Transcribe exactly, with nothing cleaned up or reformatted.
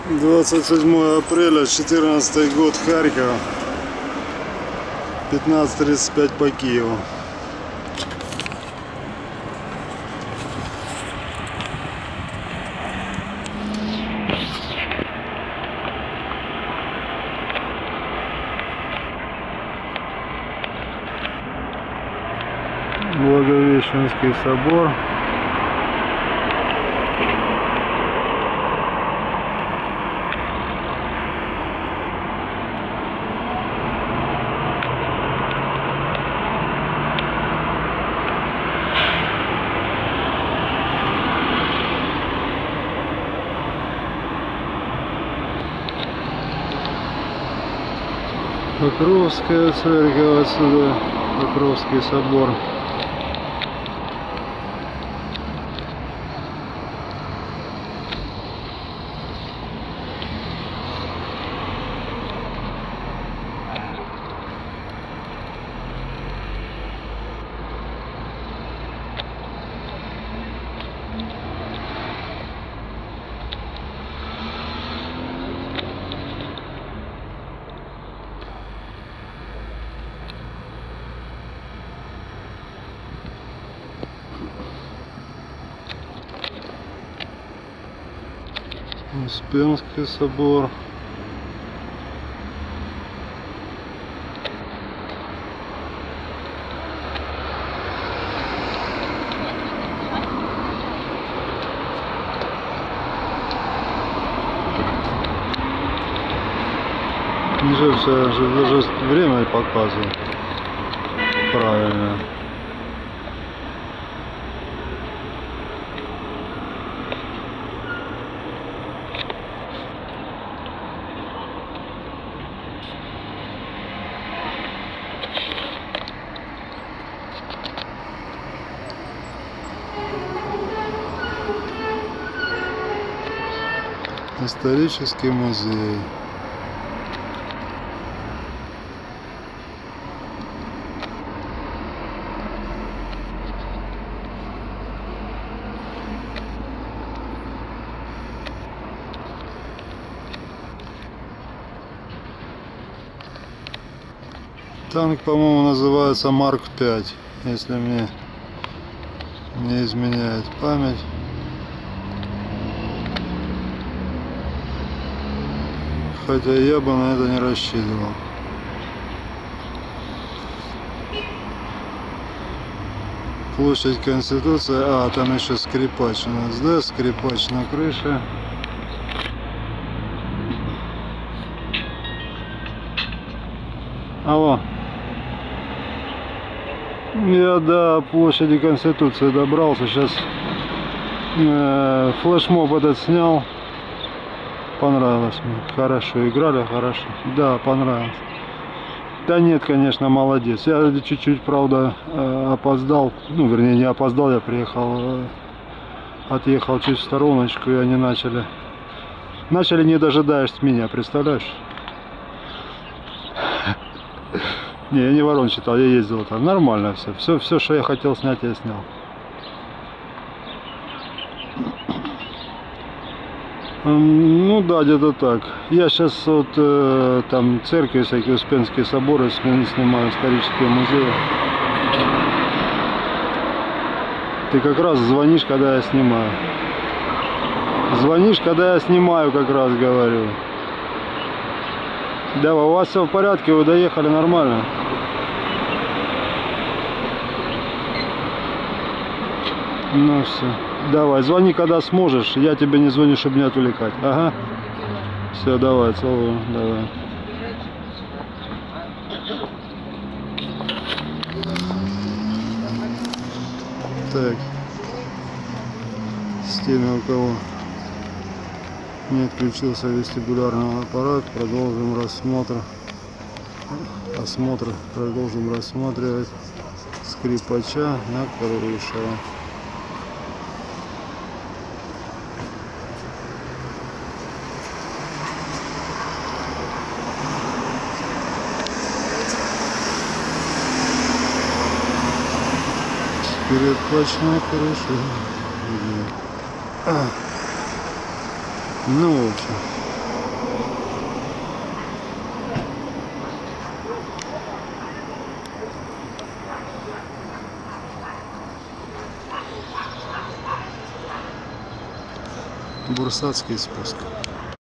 двадцать седьмое апреля, четырнадцатый год, Харьков, пятнадцать тридцать пять по Киеву. Благовещенский собор. Покровская церковь, отсюда Покровский собор. Успенский собор. Уже все, даже время показывает правильно. Исторический музей. Танк, по-моему, называется Марк пять, если мне не изменяет память. Хотя я бы на это не рассчитывал. Площадь Конституции. А, там еще скрипач у нас, да? Скрипач на крыше. Алло. Я до площади Конституции добрался. Сейчас э, флешмоб этот снял. Понравилось мне. Хорошо играли, хорошо. Да, понравилось. Да нет, конечно, молодец. Я чуть-чуть, правда, опоздал. Ну, вернее, не опоздал, я приехал, отъехал чуть в стороночку, и они начали. Начали, не дожидаясь меня, представляешь? Не, я не ворон читал, я ездил там. Нормально все. Все, все, что я хотел снять, я снял. Ну да, где-то так. Я сейчас вот э, там церкви, всякие Успенские соборы снимаю, исторические музеи. Ты как раз звонишь, когда я снимаю. Звонишь, когда я снимаю, как раз говорю. Да, у вас все в порядке, вы доехали нормально. Ну все. Давай, звони, когда сможешь. Я тебе не звоню, чтобы не отвлекать. Ага. Все, давай, целую. Давай. Так. С теми, у кого не отключился вестибулярный аппарат, продолжим рассмотр. Осмотр. Продолжим рассматривать скрипача на крыше. Скрипачная крыша. Ну, в общем. Бурсатский спуск.